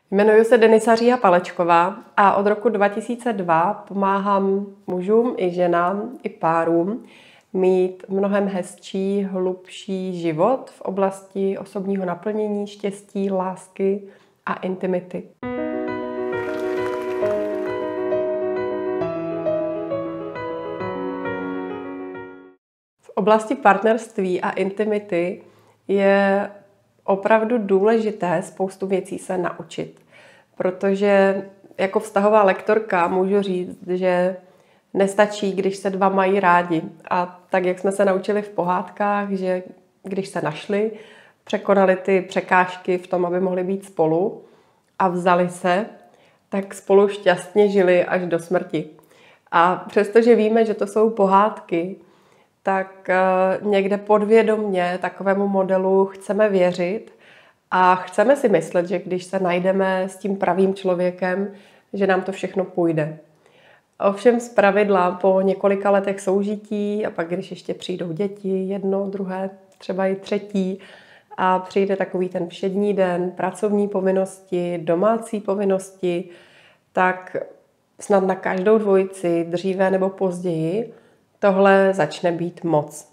Jmenuji se Denisa Říha Palečková a od roku 2002 pomáhám mužům i ženám i párům mít mnohem hezčí, hlubší život v oblasti osobního naplnění, štěstí, lásky a intimity. V oblasti partnerství a intimity je opravdu důležité spoustu věcí se naučit, protože jako vztahová lektorka můžu říct, že nestačí, když se dva mají rádi. A tak, jak jsme se naučili v pohádkách, že když se našli, překonali ty překážky v tom, aby mohli být spolu a vzali se, tak spolu šťastně žili až do smrti. A přestože víme, že to jsou pohádky, tak někde podvědomě takovému modelu chceme věřit a chceme si myslet, že když se najdeme s tím pravým člověkem, že nám to všechno půjde. Ovšem zpravidla po několika letech soužití a pak, když ještě přijdou děti, jedno, druhé, třeba i třetí, a přijde takový ten všední den, pracovní povinnosti, domácí povinnosti, tak snad na každou dvojici, dříve nebo později, tohle začne být moc.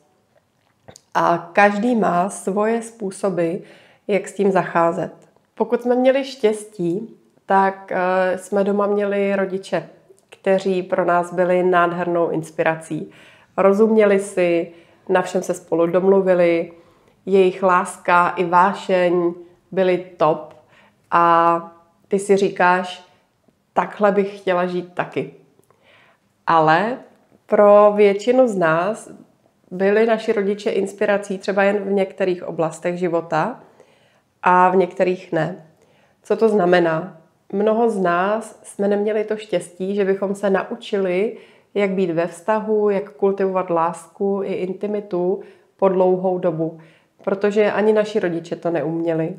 A každý má svoje způsoby, jak s tím zacházet. Pokud jsme měli štěstí, tak jsme doma měli rodiče, kteří pro nás byli nádhernou inspirací. Rozuměli si, na všem se spolu domluvili, jejich láska i vášeň byly top a ty si říkáš, takhle bych chtěla žít taky. Ale pro většinu z nás byli naši rodiče inspirací třeba jen v některých oblastech života a v některých ne. Co to znamená? Mnoho z nás jsme neměli to štěstí, že bychom se naučili, jak být ve vztahu, jak kultivovat lásku i intimitu po dlouhou dobu, protože ani naši rodiče to neuměli.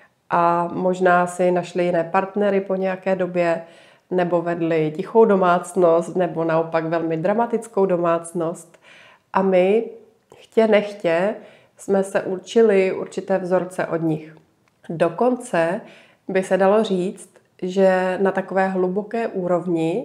A možná si našli jiné partnery po nějaké době, nebo vedli tichou domácnost, nebo naopak velmi dramatickou domácnost. A my, chtě nechtě, jsme se učili určité vzorce od nich. Dokonce by se dalo říct, že na takové hluboké úrovni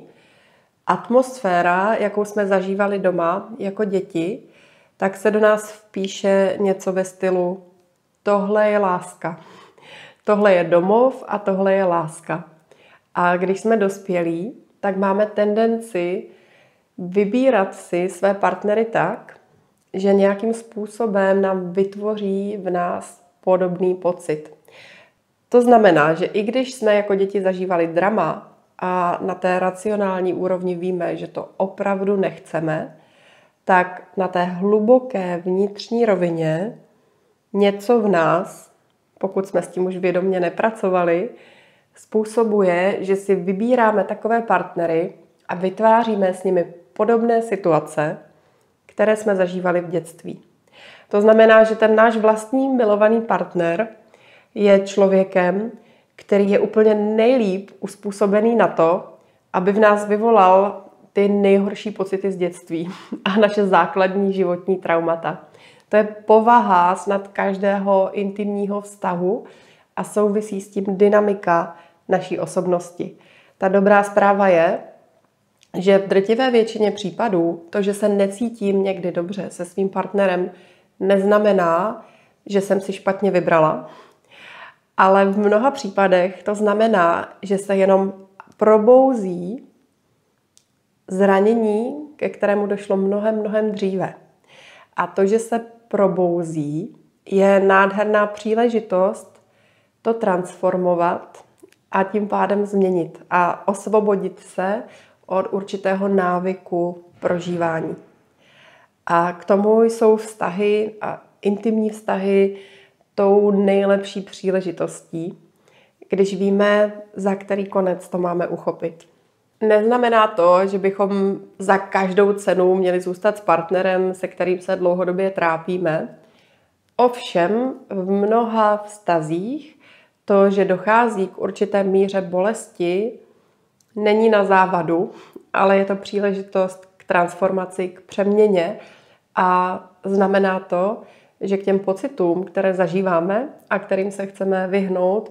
atmosféra, jakou jsme zažívali doma jako děti, tak se do nás vpíše něco ve stylu tohle je láska, tohle je domov a tohle je láska. A když jsme dospělí, tak máme tendenci vybírat si své partnery tak, že nějakým způsobem nám vytvoří v nás podobný pocit. To znamená, že i když jsme jako děti zažívali drama a na té racionální úrovni víme, že to opravdu nechceme, tak na té hluboké vnitřní rovině něco v nás, pokud jsme s tím už vědomě nepracovali, způsobuje, že si vybíráme takové partnery a vytváříme s nimi podobné situace, které jsme zažívali v dětství. To znamená, že ten náš vlastní milovaný partner je člověkem, který je úplně nejlíp uspůsobený na to, aby v nás vyvolal ty nejhorší pocity z dětství a naše základní životní traumata. To je povaha snad každého intimního vztahu a souvisí s tím dynamika naší osobnosti. Ta dobrá zpráva je, že v drtivé většině případů to, že se necítím někdy dobře se svým partnerem, neznamená, že jsem si špatně vybrala, ale v mnoha případech to znamená, že se jenom probouzí zranění, ke kterému došlo mnohem dříve. A to, že se probouzí, je nádherná příležitost to transformovat a tím pádem změnit a osvobodit se od určitého návyku prožívání. A k tomu jsou vztahy a intimní vztahy tou nejlepší příležitostí, když víme, za který konec to máme uchopit. Neznamená to, že bychom za každou cenu měli zůstat s partnerem, se kterým se dlouhodobě trápíme. Ovšem v mnoha vztazích to, že dochází k určité míře bolesti, není na závadu, ale je to příležitost k transformaci, k přeměně a znamená to, že k těm pocitům, které zažíváme a kterým se chceme vyhnout,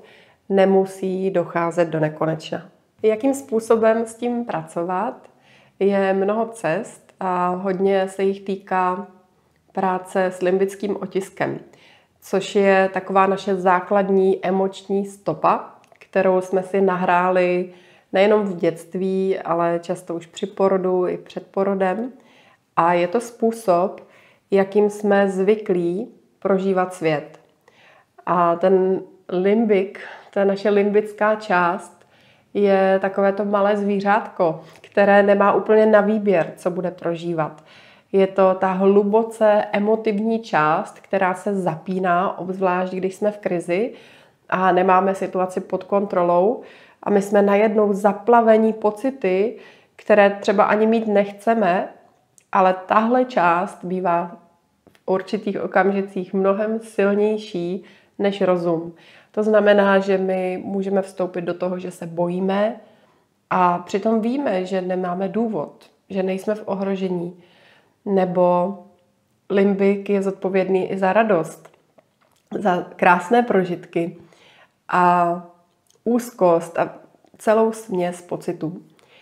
nemusí docházet do nekonečna. Jakým způsobem s tím pracovat? Je mnoho cest a hodně se jich týká práce s limbickým otiskem, což je taková naše základní emoční stopa, kterou jsme si nahráli nejenom v dětství, ale často už při porodu i před porodem. A je to způsob, jakým jsme zvyklí prožívat svět. A ten limbik, ta naše limbická část, je takové to malé zvířátko, které nemá úplně na výběr, co bude prožívat. Je to ta hluboce emotivní část, která se zapíná, obzvlášť když jsme v krizi a nemáme situaci pod kontrolou a my jsme najednou zaplavení pocity, které třeba ani mít nechceme, ale tahle část bývá v určitých okamžicích mnohem silnější než rozum. To znamená, že my můžeme vstoupit do toho, že se bojíme a přitom víme, že nemáme důvod, že nejsme v ohrožení. Nebo limbik je zodpovědný i za radost, za krásné prožitky a úzkost a celou směs pocitů.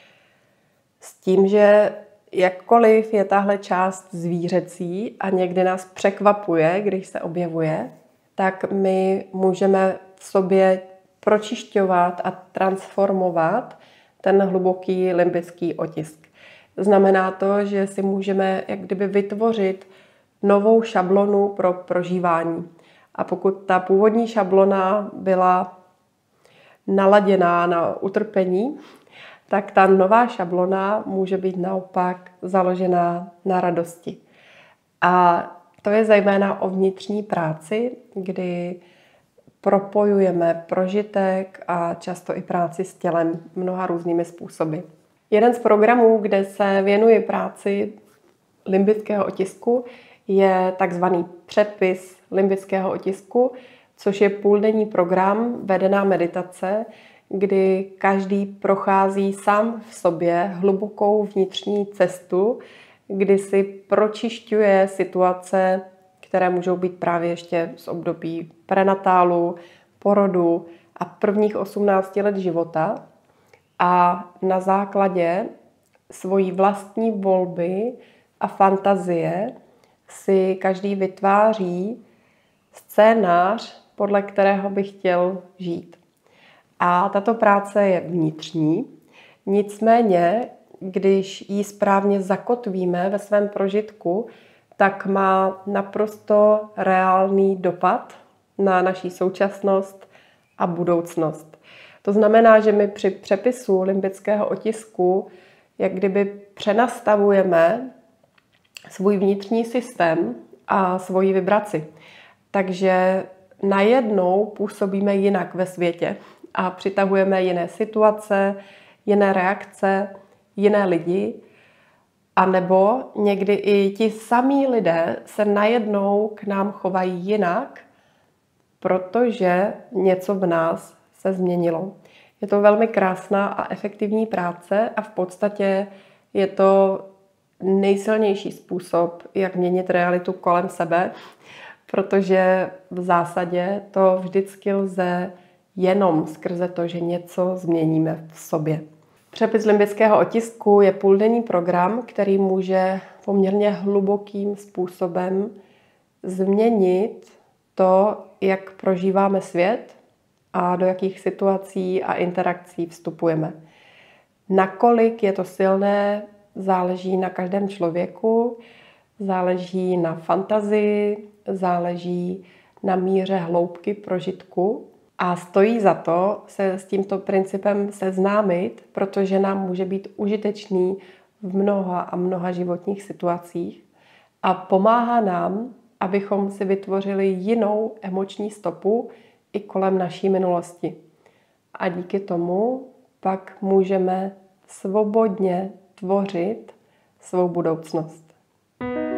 S tím, že jakkoliv je tahle část zvířecí a někdy nás překvapuje, když se objevuje, tak my můžeme v sobě pročišťovat a transformovat ten hluboký limbický otisk. Znamená to, že si můžeme jak kdyby vytvořit novou šablonu pro prožívání. A pokud ta původní šablona byla naladěná na utrpení, tak ta nová šablona může být naopak založená na radosti. A to je zejména o vnitřní práci, kdy propojujeme prožitek a často i práci s tělem mnoha různými způsoby. Jeden z programů, kde se věnuje práci limbického otisku, je takzvaný přepis limbického otisku, což je půldenní program, vedená meditace, kdy každý prochází sám v sobě hlubokou vnitřní cestu, kdy si pročišťuje situace, které můžou být právě ještě z období prenatálu, porodu a prvních 18 let života. A na základě svojí vlastní volby a fantazie si každý vytváří scénář, podle kterého by chtěl žít. A tato práce je vnitřní, nicméně, když ji správně zakotvíme ve svém prožitku, tak má naprosto reálný dopad na naši současnost a budoucnost. To znamená, že my při přepisu limbického otisku jak kdyby přenastavujeme svůj vnitřní systém a svoji vibraci. Takže najednou působíme jinak ve světě a přitahujeme jiné situace, jiné reakce, jiné lidi, anebo někdy i ti samí lidé se najednou k nám chovají jinak, protože něco v nás se změnilo. Je to velmi krásná a efektivní práce a v podstatě je to nejsilnější způsob, jak měnit realitu kolem sebe, protože v zásadě to vždycky lze jenom skrze to, že něco změníme v sobě. Přepis limbického otisku je půldenní program, který může poměrně hlubokým způsobem změnit to, jak prožíváme svět a do jakých situací a interakcí vstupujeme. Nakolik je to silné, záleží na každém člověku, záleží na fantazii, záleží na míře hloubky prožitku a stojí za to se s tímto principem seznámit, protože nám může být užitečný v mnoha a mnoha životních situacích a pomáhá nám, abychom si vytvořili jinou emoční stopu i kolem naší minulosti. A díky tomu pak můžeme svobodně tvořit svou budoucnost.